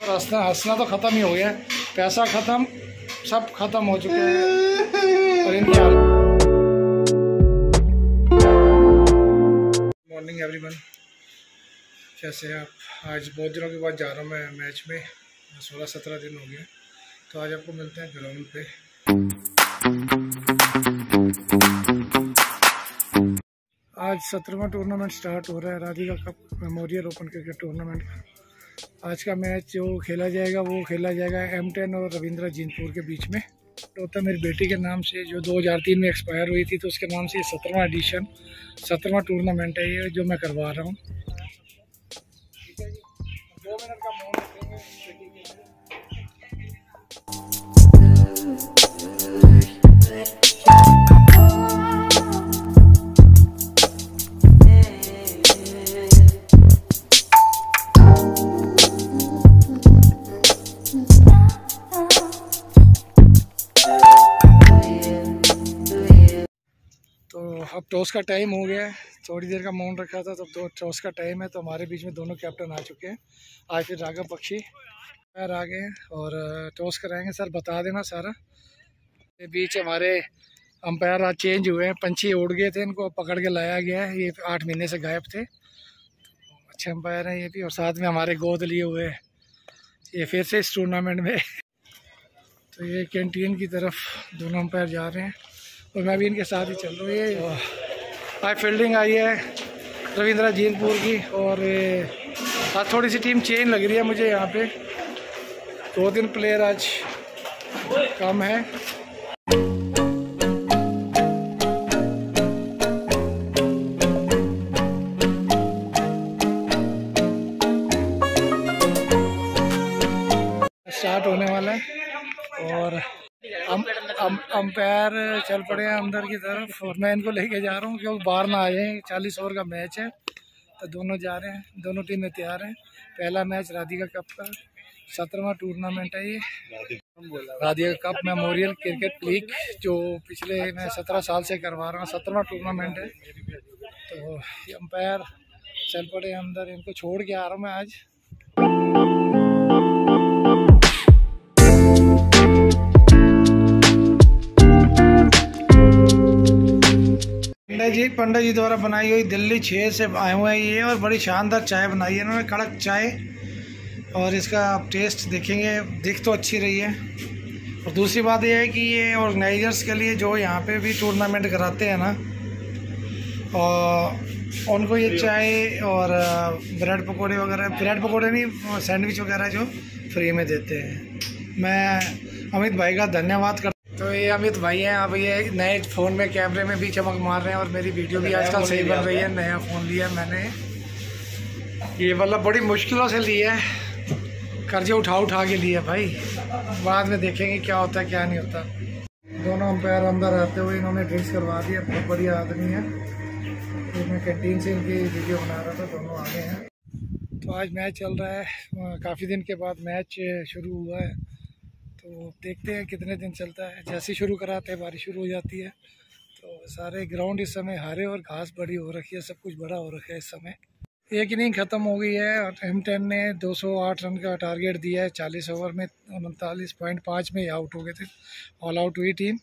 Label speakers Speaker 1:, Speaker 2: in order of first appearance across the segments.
Speaker 1: हंसना हंसना तो ख़त्म ही हो गया, पैसा ख़त्म, सब ख़त्म हो चुके हैं। और इनकी मॉर्निंग एवरीवन, कैसे हैं आप? आज बहुत दिनों के बाद जा रहा हूँ मैं मैच में, 16-17 दिन हो गए। तो आज आपको मिलते हैं ग्राउंड पे। आज 17वां टूर्नामेंट स्टार्ट हो रहा है, Radhika cup memorial open cricket tournament का। आज का मैच जो खेला जाएगा वो खेला जाएगा M10 और रविंद्रा जीनपुर के बीच में। तो मेरी बेटी के नाम से जो 2003 में एक्सपायर हुई थी, तो उसके नाम से 17वां एडिशन 17वां टूर्नामेंट है ये जो मैं करवा रहा हूँ। ठीक है जी, 2 मिनट का मौन रखेंगे। तो अब टॉस का टाइम हो गया है, थोड़ी देर का मौन रखा था, तो टॉस का टाइम है। तो हमारे बीच में दोनों कैप्टन आ चुके हैं। आज फिर राघव पक्षी पैर आ गए हैं और टॉस कराएंगे। सर बता देना सारा। ये बीच हमारे अंपायर आज चेंज हुए हैं, पंछी उड़ गए थे, इनको पकड़ के लाया गया है। ये 8 महीने से गायब थे। तो अच्छे अंपायर हैं ये भी, और साथ में हमारे गोद लिए हुए हैं ये फिर से इस टूर्नामेंट में। तो ये कैंटीन की तरफ दोनों अंपायर जा रहे हैं और मैं भी इनके साथ ही चल रही है। आज फील्डिंग आई है रविंद्रा जीनपुर की, और आज थोड़ी सी टीम चेंज लग रही है मुझे। यहाँ पे 2-3 प्लेयर आज कम है। स्टार्ट होने वाला है और अंपायर चल पड़े हैं अंदर की तरफ, और मैं इनको लेके जा रहा हूँ क्योंकि बाहर ना आ जाए। 40 ओवर का मैच है, तो दोनों जा रहे हैं, दोनों टीमें तैयार हैं। पहला मैच राधिका कप का 17वां टूर्नामेंट है ये, Radhika cup memorial cricket league, जो पिछले मैं 17 साल से करवा रहा हूँ। 17वां टूर्नामेंट है। तो अंपायर चल पड़े अंदर, इनको छोड़ के आ रहा हूँ मैं आज। पंडित जी द्वारा बनाई हुई दिल्ली 6 से आए हुए हैं ये, और बड़ी शानदार चाय बनाई है इन्होंने, कड़क चाय। और इसका आप टेस्ट देखेंगे, दिख तो अच्छी रही है। और दूसरी बात यह है कि ये ऑर्गेनाइजर्स के लिए जो यहाँ पे भी टूर्नामेंट कराते हैं ना, और उनको ये चाय और ब्रेड पकोड़े वगैरह, ब्रेड पकोड़े नहीं, सैंडविच वगैरह जो फ्री में देते हैं। मैं अमित भाई का धन्यवाद करता। तो ये अमित भाई हैं, अब ये नए फ़ोन में कैमरे में भी चमक मार रहे हैं, और मेरी वीडियो भी आजकल सही बन रही है। नया फ़ोन लिया मैंने, ये मतलब बड़ी मुश्किलों से लिया है, कर्जे उठा के लिया भाई। बाद में देखेंगे क्या होता है क्या नहीं होता। दोनों अंपायर अंदर आते हुए इन्होंने ड्रिंक्स करवा दिया, बहुत बढ़िया आदमी है। तो मैं कैंटीन से इनकी वीडियो बना रहा था, दोनों आगे हैं। तो आज मैच चल रहा है, काफ़ी दिन के बाद मैच शुरू हुआ है। तो देखते हैं कितने दिन चलता है। जैसे शुरू कराते हैं बारिश शुरू हो जाती है। तो सारे ग्राउंड इस समय हरे और घास बड़ी हो रखी है, सब कुछ बड़ा हो रखा है इस समय। एक इनिंग ख़त्म हो गई है और M10 ने 208 रन का टारगेट दिया है। 40 ओवर में 39.5 में आउट हो गए थे। ऑल आउट हुई टीम।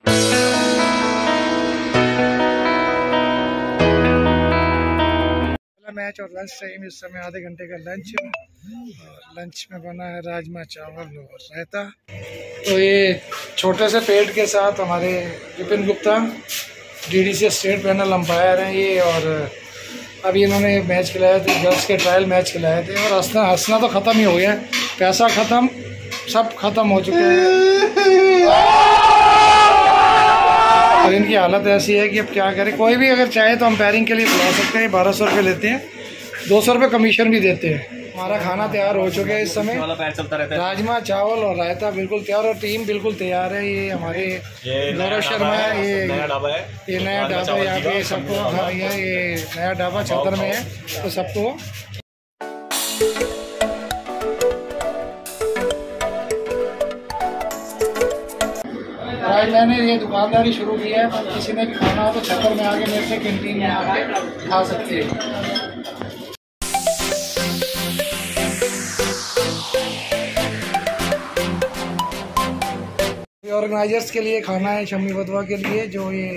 Speaker 1: मैच और लंच टाइम इस समय, आधे घंटे का लंच, और लंच में बना है राजमा चावल और रायता। तो ये छोटे से पेट के साथ हमारे Vipin Gupta DDC state panel umpire हैं ये, और अभी इन्होंने मैच खिलाए थे, गर्ल्स के ट्रायल मैच खिलाए थे। और हंसना तो ख़त्म ही हो गया, पैसा ख़त्म, सब ख़त्म हो चुके हैं। और इनकी हालत ऐसी है कि अब क्या करें। कोई भी अगर चाहे तो अंपायरिंग के लिए बुला सकते हैं। 1200 रुपये लेते हैं, 200 रुपये कमीशन भी देते हैं। हमारा खाना तैयार हो चुका है इस समय, राजमा चावल और रायता बिल्कुल तैयार, और टीम बिल्कुल तैयार है। ये हमारे गौरव शर्मा है, ये नया ढाबा यहाँ पे सबको, हाँ ये नया ढाबा छतर में है, तो सबको आज मैंने ये दुकानदारी शुरू की है। किसी ने भी खाना हो तो छतर में आके मेरे से कैंटीन में आके खा सकते हैं। ऑर्गेनाइजर्स के लिए खाना है, शम्मी बदवा के लिए, जो ये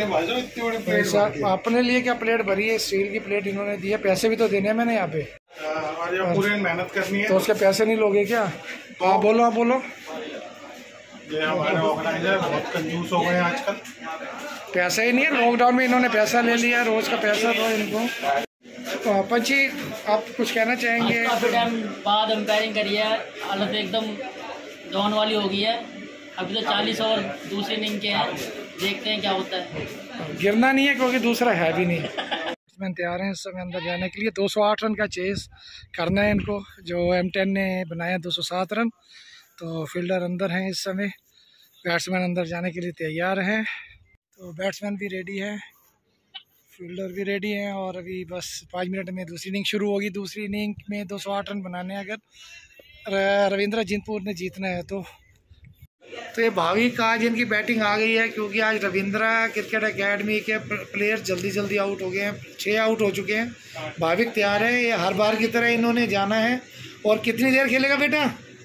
Speaker 1: अपने लिए क्या प्लेट भरी है, स्टील की प्लेट इन्होंने दी है। पैसे भी तो देने हैं मैंने यहाँ पे,
Speaker 2: पूरी मेहनत करनी है।
Speaker 1: तो उसके पैसे नहीं लोगे क्या? आप बोलो, आप बोलो।
Speaker 2: ये हमारे ऑर्गेनाइजर बहुत कंजूस हो गए हैं आजकल,
Speaker 1: पैसा ही नहीं है। लॉकडाउन में इन्होंने पैसा ले लिया, रोज का पैसा दो इनको। तो पंची, आप कुछ कहना चाहेंगे?
Speaker 3: काफी टाइम बाद अंपायरिंग करी है, हालत एकदम जवान वाली हो गई है। अभी तो 40 और दूसरी इनिंग के हैं, देखते हैं क्या होता है।
Speaker 1: गिरना नहीं है क्योंकि दूसरा है भी नहीं। बैट्समैन तैयार हैं इस समय अंदर जाने के लिए। 208 रन का चेस करना है इनको, जो M10 ने बनाया 207 रन। तो फील्डर अंदर हैं इस समय, बैट्समैन अंदर जाने के लिए तैयार हैं। तो बैट्समैन भी रेडी है, फील्डर भी रेडी है, और अभी बस 5 मिनट में दूसरी इनिंग शुरू होगी। दूसरी इनिंग में 208 रन बनाने हैं अगर रविंद्र जिंदपुर ने जीतना है तो। ये भाविक आज इनकी बैटिंग आ गई है, क्योंकि आज रविंद्रा क्रिकेट एकेडमी के प्लेयर जल्दी आउट हो गए हैं, 6 आउट हो चुके हैं। भाविक तैयार है, ये हर बार की तरह इन्होंने जाना है। और कितनी देर खेलेगा बेटा?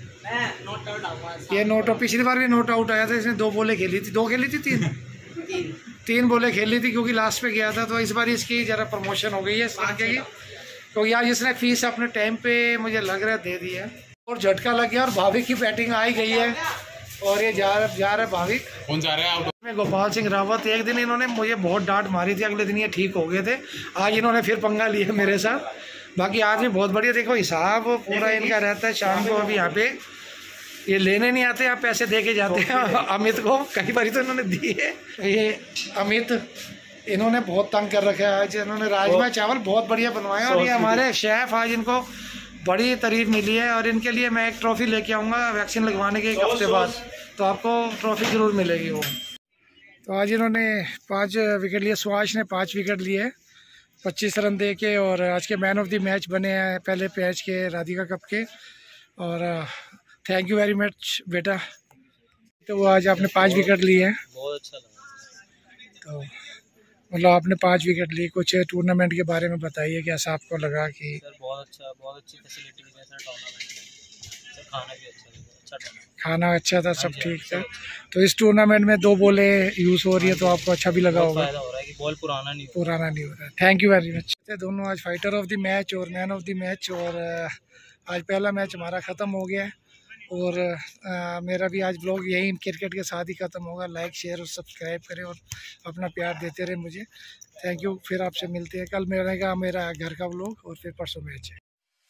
Speaker 1: ये नोट आउट, पिछली बार भी नोट आउट आया था, इसने 2 बॉलें खेली थी, 2 खेली थी, 3 बॉलें खेली थी, क्योंकि लास्ट पे गया था। तो इस बार इसकी ज़रा प्रमोशन हो गई है इस लड़के की, क्योंकि आज इसने फीस अपने टाइम पे मुझे लग रहा है दे दी है। और झटका लग गया, और भाविक की बैटिंग आ ही गई है, और ये जा रहा है भाविक। कौन जा रहा है? मैं गोपाल सिंह रावत। एक दिन इन्होंने मुझे बहुत डांट मारी थी, अगले दिन ये ठीक हो गए थे। आज इन्होंने फिर पंगा लिया मेरे साथ। बाकी आज भी बहुत बढ़िया, देखो हिसाब पूरा इनका रहता है। शाम को अभी यहाँ पे ये लेने नहीं आते, आप पैसे दे के जाते हैं अमित को। कई बार तो इन्होंने दी है। ये अमित, इन्होंने बहुत तंग कर रखा है। आज इन्होंने राजमा चावल बहुत बढ़िया बनवाए, और ये हमारे शेफ आज इनको बड़ी तारीफ मिली है। और इनके लिए मैं एक ट्रॉफी लेके आऊँगा वैक्सीन लगवाने के 1 हफ्ते बाद, तो आपको ट्रॉफी ज़रूर मिलेगी वो। तो आज इन्होंने 5 विकेट लिए, सुभाष ने 5 विकेट लिए 25 रन दे के, और आज के मैन ऑफ द मैच बने हैं पहले मैच के, राधिका कप के। और थैंक यू वेरी मच बेटा। तो वो आज आपने 5 विकेट लिए हैं,
Speaker 3: बहुत अच्छा लगा।
Speaker 1: तो मतलब आपने 5 विकेट लिए। कुछ टूर्नामेंट के बारे में बताइए, कैसा आपको लगा? कि
Speaker 3: सर बहुत अच्छी फैसिलिटीज है सर टूर्नामेंट में। सर खाना भी अच्छा था,
Speaker 1: खाना अच्छा था, सब ठीक था। तो इस टूर्नामेंट में 2 बॉलें यूज़ हो रही है, तो आपको अच्छा भी लगा होगा।
Speaker 3: फायदा हो रहा है कि बॉल पुराना नहीं
Speaker 1: हो रहा है। Thank you very much. दोनों आज फाइटर ऑफ द मैच और मैन ऑफ द मैच। और आज पहला मैच हमारा ख़त्म हो गया है, और मेरा भी आज ब्लॉग यही क्रिकेट के साथ ही ख़त्म होगा। लाइक, शेयर और सब्सक्राइब करें, और अपना प्यार देते रहे मुझे। Thank you. फिर आपसे मिलते हैं कल। मेरा घर का ब्लॉग, और फिर परसों मैच है।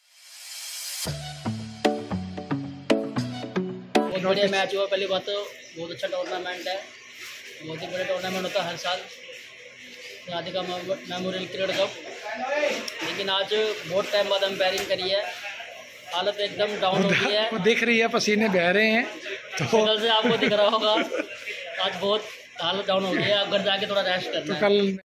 Speaker 3: बहुत बढ़िया मैच हुआ। पहली बात तो बहुत अच्छा टूर्नामेंट है, बहुत ही बड़ा टूर्नामेंट होता है हर साल, राधिका मेमोरियल क्रिकेट कप। लेकिन आज बहुत टाइम बाद अंपायरिंग करी है, हालत एकदम डाउन हो गई है।
Speaker 1: दिख रही है, पसीने बह रहे हैं, तो
Speaker 3: कल से आपको दिख रहा होगा। आज बहुत हालत डाउन हो गई है, अब घर जाके थोड़ा रेस्ट करना है।
Speaker 1: कल